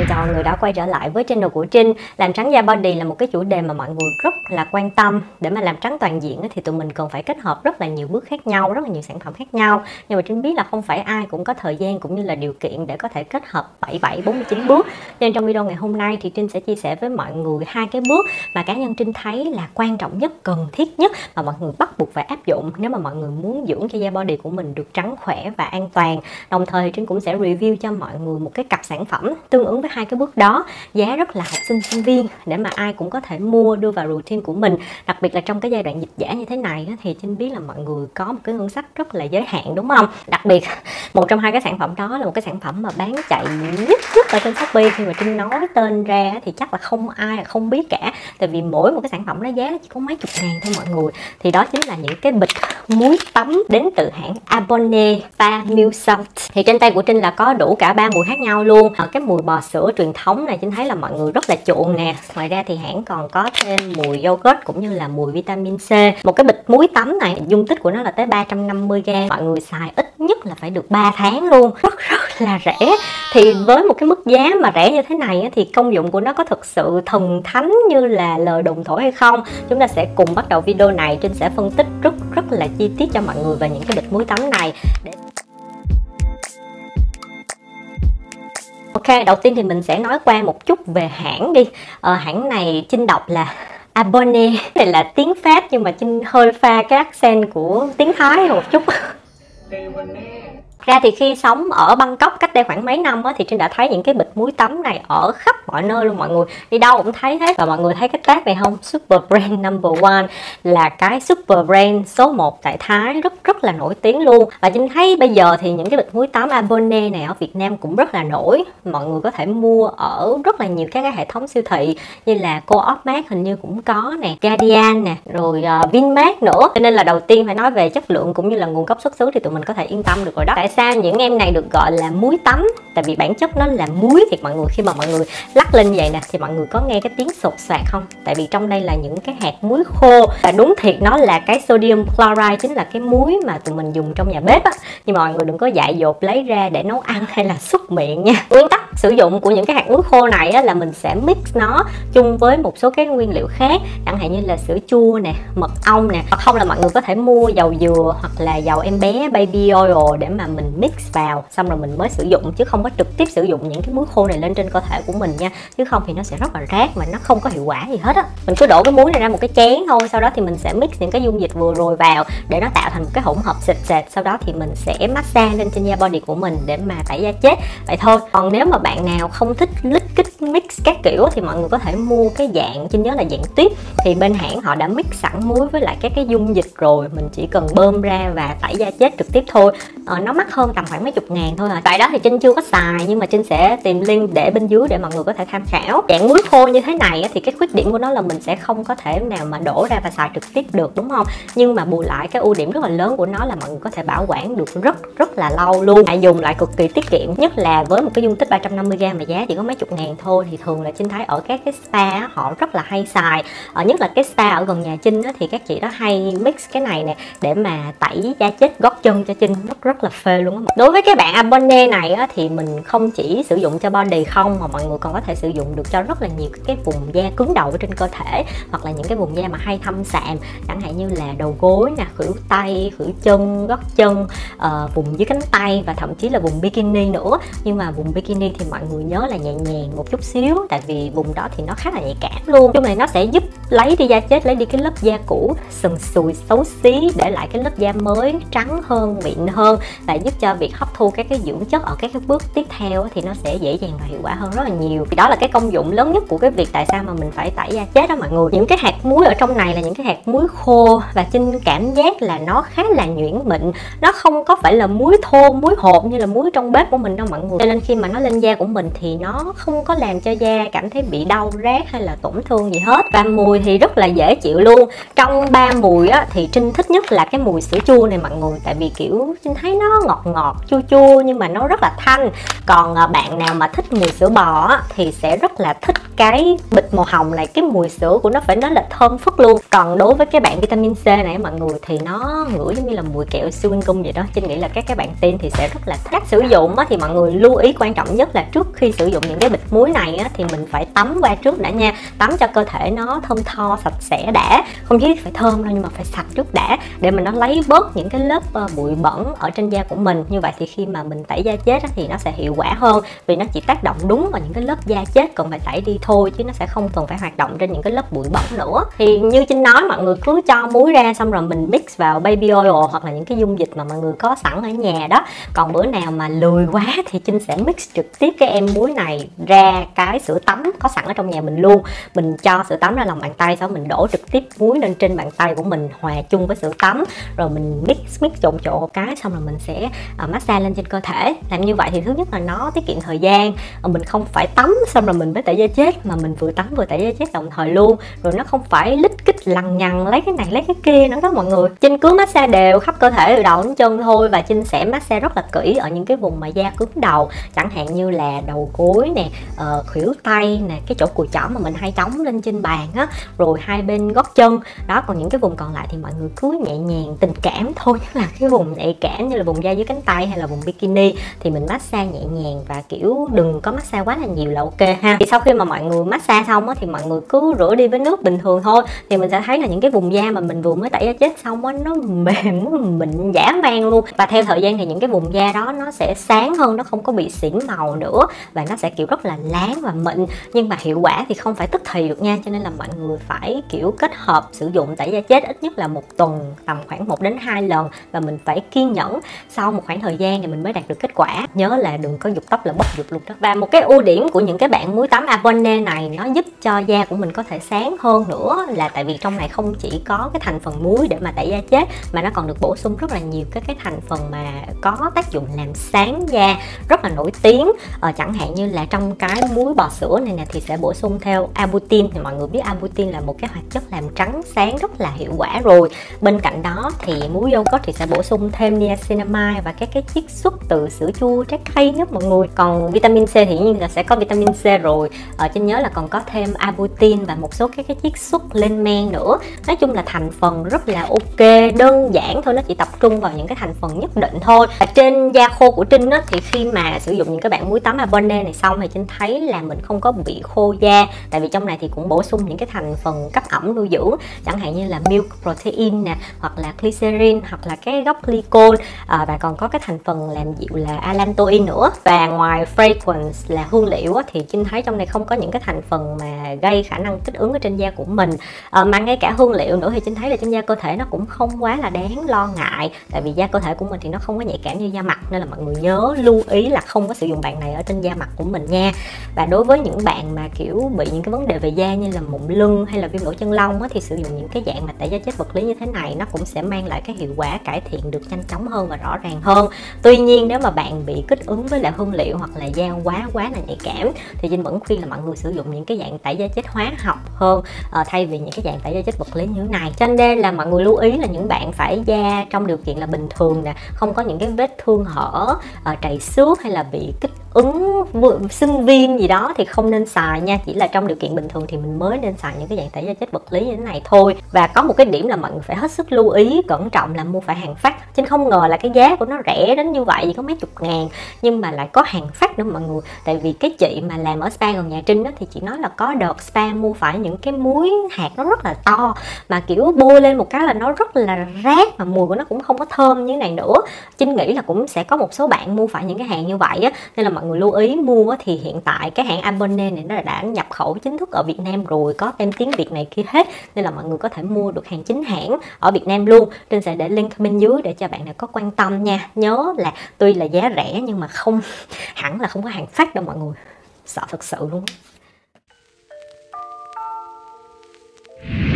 chào mọi người đã quay trở lại với channel của Trinh. Làm trắng da body là một cái chủ đề mà mọi người rất là quan tâm. Để mà làm trắng toàn diện thì tụi mình cần phải kết hợp rất là nhiều bước khác nhau, rất là nhiều sản phẩm khác nhau. Nhưng mà Trinh biết là không phải ai cũng có thời gian cũng như là điều kiện để có thể kết hợp 4749 bước. Nên trong video ngày hôm nay thì Trinh sẽ chia sẻ với mọi người hai cái bước mà cá nhân Trinh thấy là quan trọng nhất, cần thiết nhất mà mọi người bắt buộc phải áp dụng nếu mà mọi người muốn dưỡng cho da body của mình được trắng khỏe và an toàn. Đồng thời Trinh cũng sẽ review cho mọi người một cái cặp sản phẩm tương ứng với hai cái bước đó, giá rất là học sinh sinh viên để mà ai cũng có thể mua đưa vào routine của mình. Đặc biệt là trong cái giai đoạn dịch giả như thế này thì Trinh biết là mọi người có một cái ngân sách rất là giới hạn, đúng không? Đặc biệt một trong hai cái sản phẩm đó là một cái sản phẩm mà bán chạy nhất ở trên Shopee. Khi mà Trinh nói tên ra thì chắc là không ai không biết cả, tại vì mỗi một cái sản phẩm đó giá chỉ có mấy chục ngàn thôi mọi người. Thì đó chính là những cái bịch muối tắm đến từ hãng Abonné Pha Milk Salt. Thì trên tay của Trinh là có đủ cả 3 mùi khác nhau luôn. Cái mùi bò sữa truyền thống này Trinh thấy là mọi người rất là chuộng nè. Ngoài ra thì hãng còn có thêm mùi yogurt cũng như là mùi vitamin C. Một cái bịch muối tắm này dung tích của nó là tới 350g. Mọi người xài ít nhất là phải được 3 tháng luôn. Rất là rẻ. Thì với một cái mức giá mà rẻ như thế này thì công dụng của nó có thực sự thần thánh như là lời đồn thổi hay không? Chúng ta sẽ cùng bắt đầu video này. Trinh sẽ phân tích rất là chi tiết cho mọi người về những cái bịch muối tắm này. Ok, đầu tiên thì mình sẽ nói qua một chút về hãng đi. Hãng này Trinh đọc là Abonné. Này là tiếng Pháp nhưng mà Trinh hơi pha cái accent của tiếng Thái một chút. Ra thì khi sống ở Bangkok cách đây khoảng mấy năm thì Trinh đã thấy những cái bịch muối tắm này ở khắp mọi nơi luôn mọi người. Đi đâu cũng thấy hết. Và mọi người thấy cái tag này không? Super Brand Number One là cái super brand số 1 tại Thái, rất là nổi tiếng luôn. Và Trinh thấy bây giờ thì những cái bịch muối tắm Abonné này ở Việt Nam cũng rất là nổi. Mọi người có thể mua ở rất là nhiều các cái hệ thống siêu thị như là Co-op hình như cũng có nè, Guardian nè, rồi Vinmart nữa. Cho nên là đầu tiên phải nói về chất lượng cũng như là nguồn gốc xuất xứ thì tụi mình có thể yên tâm được rồi đó. Tại sao những em này được gọi là muối tắm? Tại vì bản chất nó là muối thiệt mọi người. Khi mà mọi người lắc lên vậy nè thì mọi người có nghe cái tiếng sột soạt không? Tại vì trong đây là những cái hạt muối khô. Và đúng thiệt nó là cái sodium chloride, chính là cái muối mà tụi mình dùng trong nhà bếp á. Nhưng mà mọi người đừng có dại dột lấy ra để nấu ăn hay là súc miệng nha. Nguyên tắc sử dụng của những cái hạt muối khô này á, là mình sẽ mix nó chung với một số cái nguyên liệu khác, chẳng hạn như là sữa chua nè, mật ong nè, hoặc không là mọi người có thể mua dầu dừa hoặc là dầu em bé baby oil để mà mình mix vào xong rồi mình mới sử dụng, chứ không có trực tiếp sử dụng những cái muối khô này lên trên cơ thể của mình nha, chứ không thì nó sẽ rất là rác mà nó không có hiệu quả gì hết á. Mình cứ đổ cái muối này ra một cái chén thôi, sau đó thì mình sẽ mix những cái dung dịch vừa rồi vào để nó tạo thành một cái hỗn hợp sệt sệt, sau đó thì mình sẽ massage lên trên da body của mình để mà tẩy da chết vậy thôi. Còn nếu mà bạn nào không thích lít kích mix các kiểu thì mọi người có thể mua cái dạng, Trinh nhớ là dạng tuyết, thì bên hãng họ đã mix sẵn muối với lại các cái dung dịch rồi, mình chỉ cần bơm ra và tẩy da chết trực tiếp thôi. Nó mắc hơn tầm khoảng mấy chục ngàn thôi à. Tại đó thì Trinh chưa có xài nhưng mà Trinh sẽ tìm link để bên dưới để mọi người có thể tham khảo. Dạng muối khô như thế này thì cái khuyết điểm của nó là mình sẽ không có thể nào mà đổ ra và xài trực tiếp được, đúng không? Nhưng mà bù lại cái ưu điểm rất là lớn của nó là mọi người có thể bảo quản được rất là lâu luôn, lại dùng lại cực kỳ tiết kiệm, nhất là với một cái dung tích 350g mà giá chỉ có mấy chục ngàn thôi. Thì thường là Trinh thấy ở các cái spa họ rất là hay xài, nhất là cái spa ở gần nhà Trinh thì các chị đó hay mix cái này nè để mà tẩy da chết gót chân cho Trinh, rất là phê luôn á. Đối với cái bạn Abonné này thì mình không chỉ sử dụng cho body không mà mọi người còn có thể sử dụng được cho rất là nhiều cái vùng da cứng đầu ở trên cơ thể, hoặc là những cái vùng da mà hay thâm sạm, chẳng hạn như là đầu gối nè, khuỷu tay, khuỷu chân, gót chân, vùng dưới cánh tay và thậm chí là vùng bikini nữa. Nhưng mà vùng bikini thì mọi người nhớ là nhẹ nhàng một chút xíu, tại vì vùng đó thì nó khá là nhạy cảm luôn. Chung này nó sẽ giúp lấy đi da chết, lấy đi cái lớp da cũ sần sùi xấu xí, để lại cái lớp da mới trắng hơn, mịn hơn, và giúp cho việc hấp thu các cái dưỡng chất ở các cái bước tiếp theo thì nó sẽ dễ dàng và hiệu quả hơn rất là nhiều. Thì đó là cái công dụng lớn nhất của cái việc tại sao mà mình phải tẩy da chết đó mọi người. Những cái hạt muối ở trong này là những cái hạt muối khô và Trinh cảm giác là nó khá là nhuyễn mịn, nó không có phải là muối thô, muối hột như là muối trong bếp của mình đâu mọi người. Cho nên khi mà nó lên da của mình thì nó không có làm cho da cảm thấy bị đau rát hay là tổn thương gì hết. Và mùi thì rất là dễ chịu luôn. Trong 3 mùi thì Trinh thích nhất là cái mùi sữa chua này mọi người, tại vì kiểu Trinh thấy nó ngọt chua chua nhưng mà nó rất là thanh. Còn bạn nào mà thích mùi sữa bò thì sẽ rất là thích cái bịch màu hồng này, cái mùi sữa của nó phải nói là thơm phức luôn. Còn đối với cái bạn vitamin C này mọi người thì nó ngửi giống như là mùi kẹo chewing gum vậy đó. Trinh nghĩ là các bạn teen thì sẽ rất là thích. Cách sử dụng thì mọi người lưu ý quan trọng nhất là trước khi sử dụng những cái bịch muối này thì mình phải tắm qua trước đã nha. Tắm cho cơ thể nó thơm tho sạch sẽ đã, không chỉ phải thơm đâu nhưng mà phải sạch trước đã, để mà nó lấy bớt những cái lớp bụi bẩn ở trên da của mình. Như vậy thì khi mà mình tẩy da chết thì nó sẽ hiệu quả hơn, vì nó chỉ tác động đúng vào những cái lớp da chết cần phải tẩy đi thôi, chứ nó sẽ không cần phải hoạt động trên những cái lớp bụi bẩn nữa. Thì như Trinh nói, mọi người cứ cho muối ra xong rồi mình mix vào baby oil hoặc là những cái dung dịch mà mọi người có sẵn ở nhà đó. Còn bữa nào mà lười quá thì Trinh sẽ mix trực tiếp cái em muối này ra cái sữa tắm có sẵn ở trong nhà mình luôn. Mình cho sữa tắm ra lòng bàn tay, xong mình đổ trực tiếp muối lên trên bàn tay của mình hòa chung với sữa tắm, rồi mình mix trộn một cái, xong rồi mình sẽ massage lên trên cơ thể. Làm như vậy thì thứ nhất là nó tiết kiệm thời gian, mình không phải tắm xong rồi mình mới tẩy da chết, mà mình vừa tắm vừa tẩy da chết đồng thời luôn. Rồi nó không phải lít kích lằng nhằng lấy cái này lấy cái kia nữa đó mọi người. Trinh cứ massage đều khắp cơ thể từ đầu đến chân thôi, và Trinh sẽ massage rất là kỹ ở những cái vùng mà da cứng đầu, chẳng hạn như là đầu gối nè, khuỷu tay nè, cái chỗ cùi chỏ mà mình hay chống lên trên bàn á, rồi hai bên gót chân đó. Còn những cái vùng còn lại thì mọi người cứ nhẹ nhàng tình cảm thôi, nhất là cái vùng nhạy cảm như là vùng da dưới cánh tay hay là vùng bikini thì mình massage nhẹ nhàng, và kiểu đừng có massage quá là nhiều là ok ha. Thì sau khi mà mọi người massage xong thì mọi người cứ rửa đi với nước bình thường thôi, thì mình sẽ thấy là những cái vùng da mà mình vừa mới tẩy da chết xong nó mềm, nó mịn dã man luôn. Và theo thời gian thì những cái vùng da đó nó sẽ sáng hơn, nó không có bị xỉn màu nữa, và nó sẽ kiểu rất là láng và mịn. Nhưng mà hiệu quả thì không phải tức thì được nha, cho nên là mọi người phải kiểu kết hợp sử dụng tẩy da chết ít nhất là 1 tuần, tầm khoảng 1 đến 2 lần, và mình phải kiên nhẫn. Sau một khoảng thời gian thì mình mới đạt được kết quả. Nhớ là đừng có dục tóc là bóc dục luôn đó. Và một cái ưu điểm của những cái bạn muối tắm Avonne này, nó giúp cho da của mình có thể sáng hơn nữa, là tại vì trong này không chỉ có cái thành phần muối để mà tẩy da chết, mà nó còn được bổ sung rất là nhiều cái thành phần mà có tác dụng làm sáng da rất là nổi tiếng. Chẳng hạn như là trong cái muối bò sữa này nè thì sẽ bổ sung theo arbutin. Thì mọi người biết arbutin là một cái hoạt chất làm trắng sáng rất là hiệu quả rồi. Bên cạnh đó thì muối yogurt thì sẽ bổ sung thêm niacinamide và các cái chiết xuất từ sữa chua trái cây nữa mọi người. Còn vitamin C thì dĩ nhiên là sẽ có vitamin C rồi. Trinh nhớ là còn có thêm arbutin và một số các cái chiết xuất lên men nữa. Nói chung là thành phần rất là ok, đơn giản thôi, nó chỉ tập trung vào những cái thành phần nhất định thôi. Và trên da khô của Trinh á, thì khi mà sử dụng những cái bạn muối tắm Avonne này xong thì Trinh thấy là mình không có bị khô da, tại vì trong này thì cũng bổ sung những cái thành phần cấp ẩm nuôi dưỡng, chẳng hạn như là milk protein nè, hoặc là glycerin, hoặc là cái gốc glycol, và còn có cái thành phần làm dịu là allantoin nữa. Và ngoài fragrance là hương liệu á, thì Trinh thấy trong này không có những cái thành phần mà gây khả năng kích ứng ở trên da của mình, mà ngay cả hương liệu nữa thì Trinh thấy là trên da cơ thể nó cũng không quá là đáng lo ngại, tại vì da cơ thể của mình thì nó không có nhạy cảm như da mặt, nên là mọi người nhớ lưu ý là không có sử dụng bạn này ở trên da mặt của mình nha. Và đối với những bạn mà kiểu bị những cái vấn đề về da như là mụn lưng hay là viêm lỗ chân lông á, thì sử dụng những cái dạng mà tẩy da chết vật lý như thế này nó cũng sẽ mang lại cái hiệu quả cải thiện được nhanh chóng hơn và rõ ràng hơn. Tuy nhiên nếu mà bạn bị kích ứng với lại hương liệu hoặc là da quá là nhạy cảm thì Trinh vẫn khuyên là mọi người sử dụng những cái dạng tẩy da chết hóa học hơn, thay vì những cái dạng tẩy da chết vật lý như thế này. Cho nên là mọi người lưu ý là những bạn phải da trong điều kiện là bình thường nè, không có những cái vết thương hở, trầy xước hay là bị kích ứng sưng viêm gì đó thì không nên xài nha. Chỉ là trong điều kiện bình thường thì mình mới nên xài những cái dạng tẩy da chết vật lý như thế này thôi. Và có một cái điểm là mọi người phải hết sức lưu ý cẩn trọng là mua phải hàng phát. Trinh không ngờ là cái giá của nó rẻ đến như vậy, chỉ có mấy chục ngàn nhưng mà lại có hàng phát nữa mọi người. Tại vì cái chị mà làm ở spa gần nhà Trinh đó, thì chị nói là có đợt spa mua phải những cái muối hạt nó rất là to, mà kiểu bôi lên một cái là nó rất là rát, mà mùi của nó cũng không có thơm như thế này nữa. Trinh nghĩ là cũng sẽ có một số bạn mua phải những cái hàng như vậy á, nên là mọi người lưu ý mua. Thì hiện tại cái hãng Avonne này nó đã nhập khẩu chính thức ở Việt Nam rồi, có tem tiếng Việt này kia hết, nên là mọi người có thể mua được hàng chính hãng ở Việt Nam luôn. Trinh sẽ để link bên dưới để cho bạn nào có quan tâm nha. Nhớ là tuy là giá rẻ nhưng mà không hẳn là không có hàng phát đâu mọi người, sợ thật sự luôn.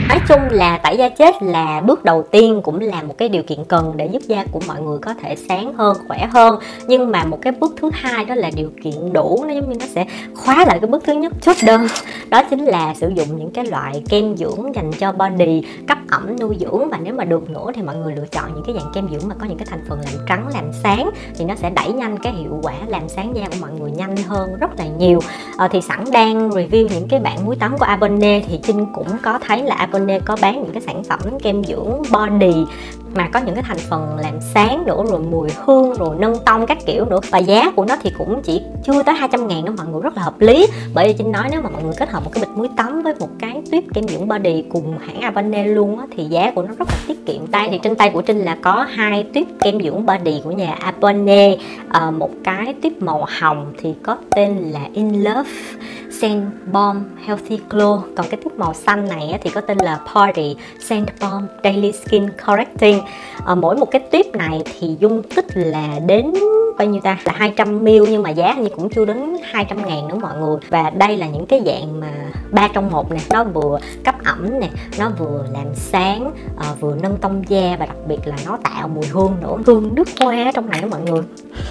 Nói chung là tẩy da chết là bước đầu tiên, cũng là một cái điều kiện cần để giúp da của mọi người có thể sáng hơn, khỏe hơn. Nhưng mà một cái bước thứ hai đó là điều kiện đủ, nó giống như nó sẽ khóa lại cái bước thứ nhất chốt đơn. Đó chính là sử dụng những cái loại kem dưỡng dành cho body, cấp ẩm, nuôi dưỡng. Và nếu mà được nữa thì mọi người lựa chọn những cái dạng kem dưỡng mà có những cái thành phần làm trắng, làm sáng, thì nó sẽ đẩy nhanh cái hiệu quả làm sáng da của mọi người nhanh hơn rất là nhiều. Thì sẵn đang review những cái bảng muối tắm của Avonne thì Trinh cũng có thấy là Avonne có bán những cái sản phẩm kem dưỡng body mà có những cái thành phần làm sáng nữa, rồi mùi hương, rồi nâng tông các kiểu nữa. Và giá của nó thì cũng chỉ chưa tới 200.000 đâu mọi người, rất là hợp lý. Bởi vì Trinh nói nếu mà mọi người kết hợp một cái bịch muối tắm với một cái tuyếp kem dưỡng body cùng hãng Avonne luôn á, thì giá của nó rất là tiết kiệm. Tay thì trên tay của Trinh là có 2 tuyếp kem dưỡng body của nhà Avonne. Một cái tuyếp màu hồng thì có tên là In Love Scent Bomb Healthy Glow, còn cái tuyếp màu xanh này thì có tên là Party Scent Bomb Daily Skin Correcting. Mỗi một cái tuyếp này thì dung tích là đến bao nhiêu ta, là 200ml, nhưng mà giá như cũng chưa đến 200.000 nữa mọi người. Và đây là những cái dạng mà 3 trong 1 nè, nó vừa cấp ẩm nè, nó vừa làm sáng, vừa nâng tông da, và đặc biệt là nó tạo mùi hương nữa, hương nước hoa ở trong này đó mọi người.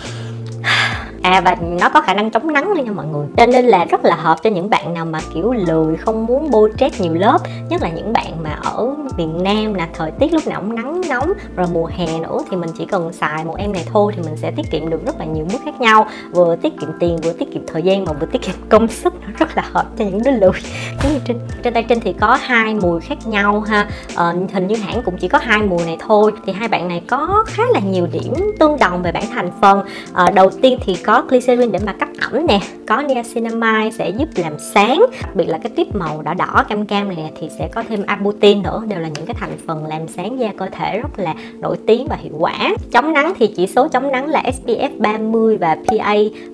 Và nó có khả năng chống nắng luôn nha mọi người, cho nên là rất là hợp cho những bạn nào mà kiểu lười, không muốn bôi trét nhiều lớp, nhất là những bạn mà ở miền Nam là thời tiết lúc nào cũng nắng nóng, rồi mùa hè nữa, thì mình chỉ cần xài một em này thôi thì mình sẽ tiết kiệm được rất là nhiều mức khác nhau, vừa tiết kiệm tiền, vừa tiết kiệm thời gian, mà vừa tiết kiệm công sức. Nó rất là hợp cho những đứa lười. Trên tay Trinh thì có 2 mùi khác nhau ha. Hình như hãng cũng chỉ có 2 mùi này thôi, thì hai bạn này có khá là nhiều điểm tương đồng về bảng thành phần. Đầu tiên thì có glycerin để mà cấp ẩm nè, có niacinamide sẽ giúp làm sáng, đặc biệt là cái tuyếp màu đỏ đỏ cam cam này nè, thì sẽ có thêm arbutin nữa, đều là những cái thành phần làm sáng da cơ thể rất là nổi tiếng và hiệu quả. Chống nắng thì chỉ số chống nắng là SPF 30 và PA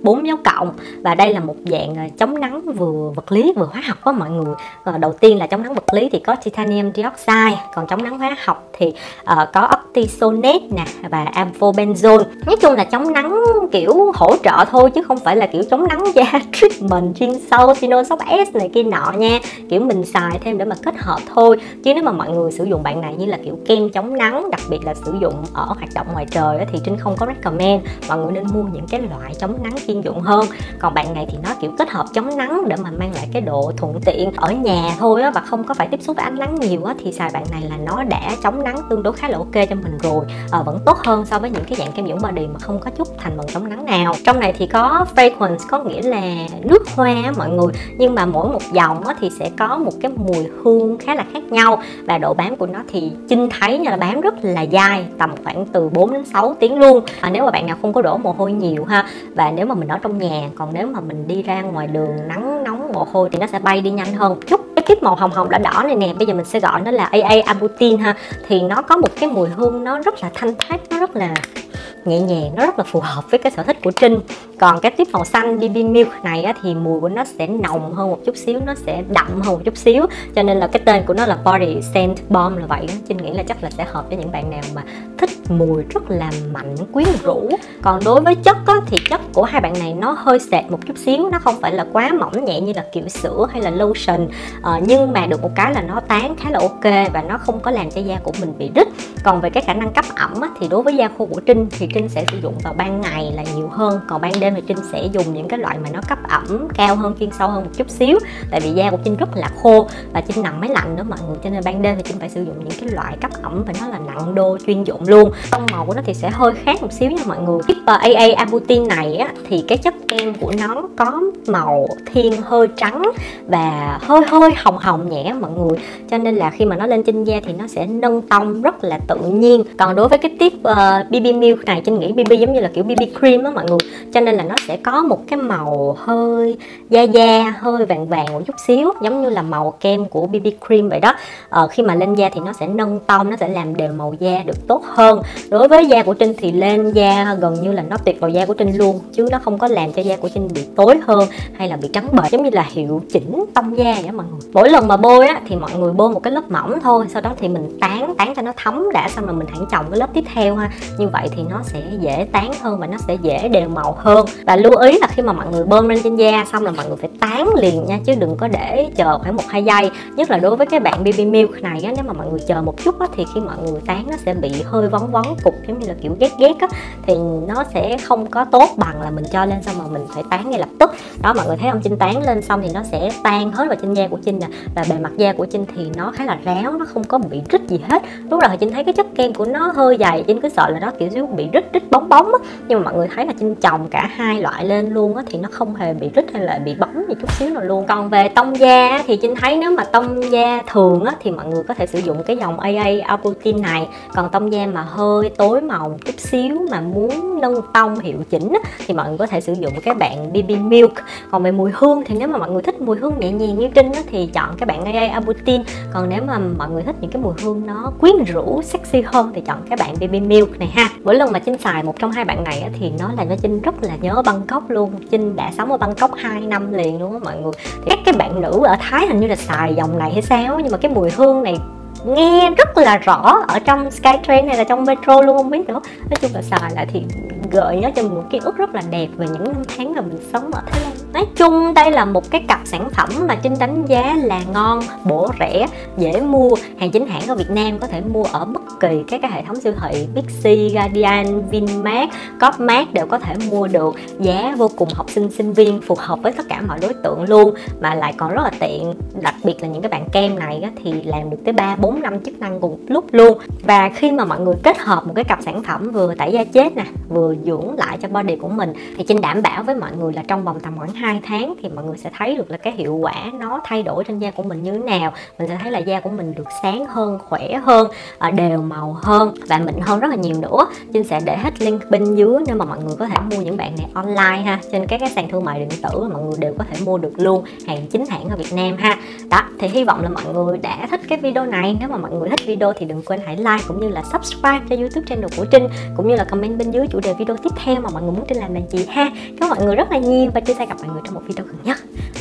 4+, và đây là một dạng chống nắng vừa vật lý vừa hóa học đó mọi người. Đầu tiên là chống nắng vật lý thì có titanium dioxide, còn chống nắng hóa học thì có octisonate nè và amphobenzone. Nói chung là chống nắng kiểu hỗ trợ thôi, chứ không phải là kiểu chống nắng da treatment chuyên sâu Sinosoft S này kia nọ nha, kiểu mình xài thêm để mà kết hợp thôi. Chứ nếu mà mọi người sử dụng bạn này như là kiểu kem chống nắng, đặc biệt là sử dụng ở hoạt động ngoài trời thì Trinh không có recommend. Mọi người nên mua những cái loại chống nắng chuyên dụng hơn. Còn bạn này thì nó kiểu kết hợp chống nắng để mà mang lại cái độ thuận tiện ở nhà thôi á, và không có phải tiếp xúc với ánh nắng nhiều á, thì xài bạn này là nó đã chống nắng tương đối khá là ok cho mình rồi. Vẫn tốt hơn so với những cái dạng kem dưỡng body mà không có chút thành phần chống nắng nào. Trong này thì có fragrance, có nghĩa là nước hoa á mọi người, nhưng mà mỗi một dòng á thì sẽ có một cái mùi hương khá là khác nhau, và độ bám của nó thì Trinh thấy là bám rất là dai, tầm khoảng từ 4 đến 6 tiếng luôn. Nếu mà bạn nào không có đổ mồ hôi nhiều ha, và nếu mà mình ở trong nhà, còn nếu mà mình đi ra ngoài đường nắng nóng mồ hôi thì nó sẽ bay đi nhanh hơn một chút. Cái tuyếp màu hồng hồng đỏ đỏ này nè, bây giờ mình sẽ gọi nó là AA Arbutin ha, thì nó có một cái mùi hương nó rất là thanh thoát, nó rất là nhẹ nhàng, nó rất là phù hợp với cái sở thích của Trinh. Còn cái tuyếp màu xanh BB Milk này á, thì mùi của nó sẽ nồng hơn một chút xíu, nó sẽ đậm hơn một chút xíu, cho nên là cái tên của nó là Body Scent Bomb là vậy đó. Trinh nghĩ là chắc là sẽ hợp với những bạn nào mà thích mùi rất là mạnh, quyến rũ. Còn đối với chất á, thì chất của hai bạn này nó hơi sệt một chút xíu, nó không phải là quá mỏng nhẹ như là kiểu sữa hay là lotion, nhưng mà được một cái là nó tán khá là ok và nó không có làm cho da của mình bị rít. Còn về cái khả năng cấp ẩm á, thì đối với da khô của Trinh thì Trinh sẽ sử dụng vào ban ngày là nhiều hơn, còn ban đêm thì Trinh sẽ dùng những cái loại mà nó cấp ẩm cao hơn, chuyên sâu hơn một chút xíu. Tại vì da của Trinh rất là khô và Trinh nằm máy lạnh nữa mọi người, cho nên ban đêm thì Trinh phải sử dụng những cái loại cấp ẩm và nó là nặng đô chuyên dụng luôn. Tông màu của nó thì sẽ hơi khác một xíu nha mọi người. Cái AA Arbutin này á, thì cái chất kem của nó có màu thiên hơi trắng và hơi hồng hồng nhẹ mọi người, cho nên là khi mà nó lên trên da thì nó sẽ nâng tông rất là tự nhiên. Còn đối với cái tiếp BB Milk này, Trinh nghĩ BB giống như là kiểu BB cream á mọi người, cho nên là nó sẽ có một cái màu hơi da hơi vàng vàng một chút xíu, giống như là màu kem của BB cream vậy đó. Khi mà lên da thì nó sẽ nâng tông, nó sẽ làm đều màu da được tốt hơn. Đối với da của Trinh thì lên da gần như là nó tuyệt vào da của Trinh luôn, chứ nó không có làm cho da của Trinh bị tối hơn hay là bị trắng bệch, giống như là hiệu chỉnh tông da vậy mọi người. Mỗi lần mà bôi á thì mọi người bôi một cái lớp mỏng thôi, sau đó thì mình tán cho nó thấm đã, xong rồi mình hãng chồng cái lớp tiếp theo ha. Như vậy thì nó sẽ dễ tán hơn và nó sẽ dễ đều màu hơn. Và lưu ý là khi mà mọi người bơm lên trên da xong là mọi người phải tán liền nha, chứ đừng có để chờ khoảng 1-2 giây. Nhất là đối với cái bạn BB Milk này á, nếu mà mọi người chờ một chút á, thì khi mọi người tán nó sẽ bị hơi vón cục, giống như là kiểu ghét á, thì nó sẽ không có tốt bằng là mình cho lên xong mà mình phải tán ngay lập tức. Đó, mọi người thấy không, Trinh tán lên xong thì nó sẽ tan hết vào trên da của Trinh nè, và bề mặt da của Trinh thì nó khá là ráo, nó không có bị rít gì hết. Lúc đầu thì Trinh thấy cái chất kem của nó hơi dày, Trinh cứ sợ là nó kiểu bị rít bóng á, nhưng mà mọi người thấy là Trinh chồng cả hai loại lên luôn á thì nó không hề bị rít hay là bị bóng gì chút xíu nào luôn. Còn về tông da thì Trinh thấy nếu mà tông da thường á thì mọi người có thể sử dụng cái dòng AA Arbutin này. Còn tông da mà hơi tối màu chút xíu mà muốn nâng tông hiệu chỉnh á, thì mọi người có thể sử dụng cái bạn BB Milk. Còn về mùi hương thì nếu mà mọi người thích mùi hương nhẹ nhàng như Trinh á, thì chọn cái bạn AA Arbutin. Còn nếu mà mọi người thích những cái mùi hương nó quyến rũ sexy hơn thì chọn cái bạn BB Milk này ha. Mỗi lần mà Trinh xài một trong hai bạn này á, thì nó làm cho Trinh rất là nhớ Bangkok luôn. Trinh đã sống ở Bangkok 2 năm liền luôn á mọi người. Thì các bạn nữ ở Thái hình như là xài dòng này hay sao, nhưng mà cái mùi hương này nghe rất là rõ ở trong Skytrain hay là trong metro luôn, không biết nữa. Nói chung là xài lại thì gợi nhớ cho mình một ký ức rất là đẹp về những năm tháng mà mình sống ở Thái Lan. Nói chung đây là một cái cặp sản phẩm mà Trinh đánh giá là ngon, bổ rẻ, dễ mua, hàng chính hãng ở Việt Nam, có thể mua ở bất kỳ các cái hệ thống siêu thị Bixi, Guardian, Vinmart, Copmart đều có thể mua được. Giá vô cùng học sinh, sinh viên, phù hợp với tất cả mọi đối tượng luôn, mà lại còn rất là tiện. Đặc biệt là những cái bạn kem này á, thì làm được tới 3-4 năm chức năng cùng lúc luôn. Và khi mà mọi người kết hợp một cái cặp sản phẩm vừa tẩy da chết nè, vừa dưỡng lại cho body của mình, thì Trinh đảm bảo với mọi người là trong vòng tầm khoảng 2 tháng thì mọi người sẽ thấy được là cái hiệu quả nó thay đổi trên da của mình như thế nào. Mình sẽ thấy là da của mình được sáng hơn, khỏe hơn, đều màu hơn và mịn hơn rất là nhiều nữa. Trinh sẽ để hết link bên dưới nếu mà mọi người có thể mua những bạn này online ha, trên các cái sàn thương mại điện tử mọi người đều có thể mua được luôn, hàng chính hãng ở Việt Nam ha. Đó, thì hy vọng là mọi người đã thích cái video này. Nếu mà mọi người thích video thì đừng quên hãy like cũng như là subscribe cho YouTube channel của Trinh, cũng như là comment bên dưới chủ đề video tiếp theo mà mọi người muốn Trinh làm gì ha. Cảm ơn mọi người rất là nhiều và Trinh sẽ gặp mọi người trong một video gần nhất.